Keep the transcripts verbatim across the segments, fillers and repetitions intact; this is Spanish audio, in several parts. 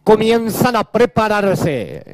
comienzan a prepararse.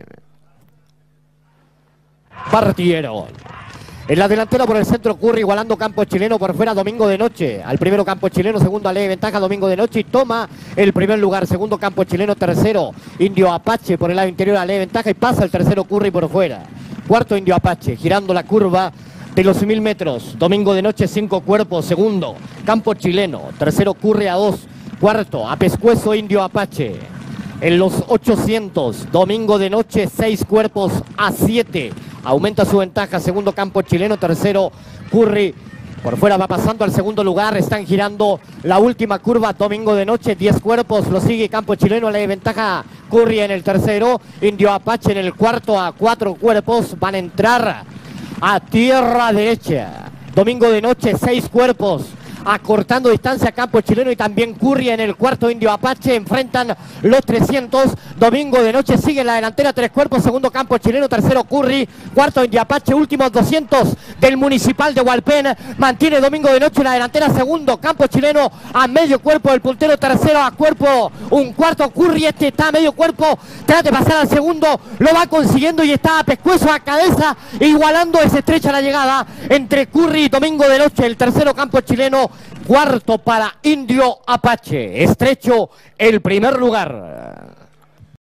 Partieron. En la delantera por el centro Curry, igualando campo chileno, por fuera Domingo de Noche. Al primero campo chileno, segundo Ale de ventaja Domingo de Noche y toma el primer lugar. Segundo campo chileno, tercero Indio Apache por el lado interior, Ale de ventaja y pasa el tercero Curry por fuera. Cuarto Indio Apache, girando la curva de los mil metros. Domingo de Noche, cinco cuerpos. Segundo campo chileno, tercero Curry a dos. Cuarto a pescuezo Indio Apache. En los ochocientos, Domingo de Noche, seis cuerpos a siete. Aumenta su ventaja, segundo campo chileno, tercero Curry. Por fuera va pasando al segundo lugar, están girando la última curva, Domingo de Noche, diez cuerpos, lo sigue campo chileno, le ventaja Curry en el tercero, Indio Apache en el cuarto a cuatro cuerpos, van a entrar a tierra derecha. Domingo de Noche, seis cuerpos. Acortando distancia campo chileno y también Curry en el cuarto Indio Apache, enfrentan los trescientos, Domingo de Noche sigue en la delantera, tres cuerpos, segundo campo chileno, tercero Curry, cuarto Indio Apache, últimos doscientos del Municipal de Hualpén, mantiene Domingo de Noche en la delantera, segundo campo chileno a medio cuerpo, el puntero tercero a cuerpo, un cuarto Curry, este está a medio cuerpo, trata de pasar al segundo, lo va consiguiendo y está a pescuezo, a cabeza, igualando, es estrecha la llegada entre Curry y Domingo de Noche, el tercero campo chileno. Cuarto para Indio Apache, estrecho el primer lugar.